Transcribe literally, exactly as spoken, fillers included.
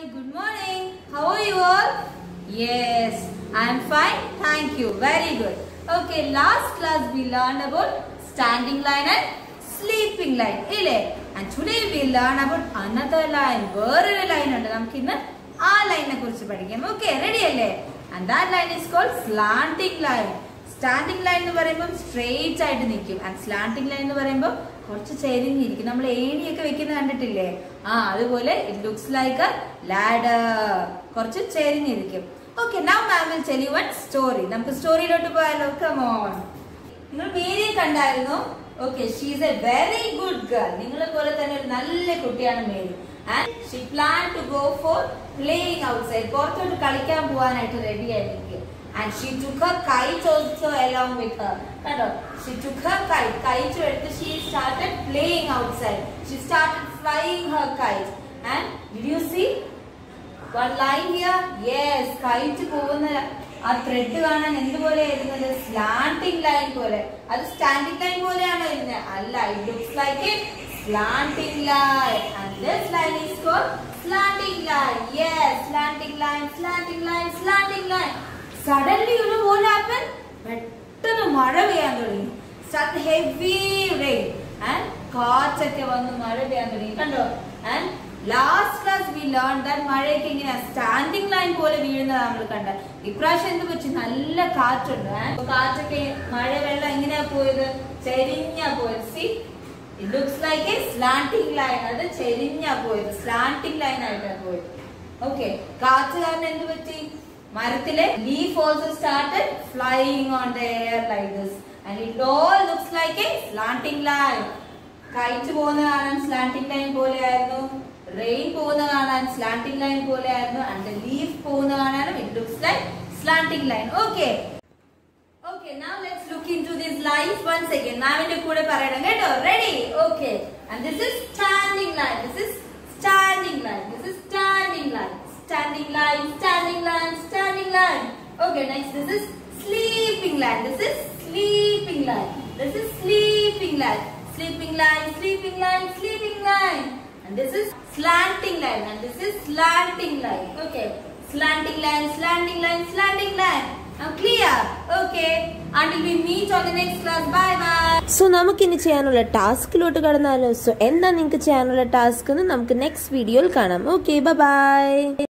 good morning. How are you all? Yes, I am fine. Thank you. Very good. Okay, last class we learned about standing line and sleeping line. And today we learn about another line. Another line. Okay, ready? And that line is called slanting line. Standing line is straight and slanting line is it looks like a ladder. Okay, now I will tell you one story. Story come on. Okay, she is a very good girl. And she planned to go for playing outside. And she took her kite also along with her. She took her kite. Kite she started playing outside. She started flying her kite. And did you see one line here? Yes, kite പോകുന്ന ആ thread കാണാൻ എന്തുപോലെ ആയിരുന്നത്? സ്ലാന്റിംഗ് line പോലെ. അത് standing line പോലെയാണോ ഇരുന്നത്? അല്ല, it looks like a slanting line. And this line is called slanting line. Yes, slanting line, slanting line, slanting line. Suddenly, you know what happened? പെട്ടെന്ന് മഴ പെയ്യാൻ തുടങ്ങി. Start heavy rain. And കാറ്റൊക്കെ വന്ന് മഴ പെയ്യാൻ തുടങ്ങി. കണ്ടോ? And last class we learned that മഴയൊക്കെ ഇങ്ങനെ സ്റ്റാൻഡിംഗ് ലൈൻ പോലെ വീഴുന്നത് നമ്മൾ കണ്ട. ഇപ്രാവശ്യം എന്ത് പറ്റി? നല്ല കാറ്റുണ്ട്. കാറ്റൊക്കെ മഴ വെള്ളം എങ്ങനെയാ പോയത്? ചെരിഞ്ഞാ പോയത്. See? It looks like a slanting line. അത് ചെരിഞ്ഞാ പോയത്. Slanting line ആയിട്ടാണ് പോയത്. Okay. കാറ്റ് കാരണം എന്ത് പറ്റി? മരത്തിലെ leaf also started flying on the air like this. And it all looks like a slanting line. Kite പോകുന്ന കാണാൻ slanting line പോലെയായിരുന്നു. Rain പോകുന്ന കാണാൻ slanting line പോലെയായിരുന്നു. And the leaf പോകുന്ന കാണാനും it looks like slanting line. Okay. Okay, now let's look into these lines once again. Navinte kude parayana keto. Ready? Okay. And this is standing line. This is standing line. This is standing line. Standing line, standing line, standing line. Okay, next this is sleeping line. This is sleeping line. This is sleeping line. Sleeping line, sleeping line, sleeping line. And this is slanting line. And this is slanting line. Okay. Slanting line, slanting line, slanting line. Now clear? Okay. Until we meet on the next class. Bye bye. So നമുക്കിനി ചെയ്യാനുള്ള ടാസ്കിലോട്ട് കടന്നാലോ. So എന്താ നിങ്ങൾക്ക് ചെയ്യാനുള്ള task എന്ന് നമുക്ക് next വീഡിയോയിൽ കാണാം. Okay, bye by.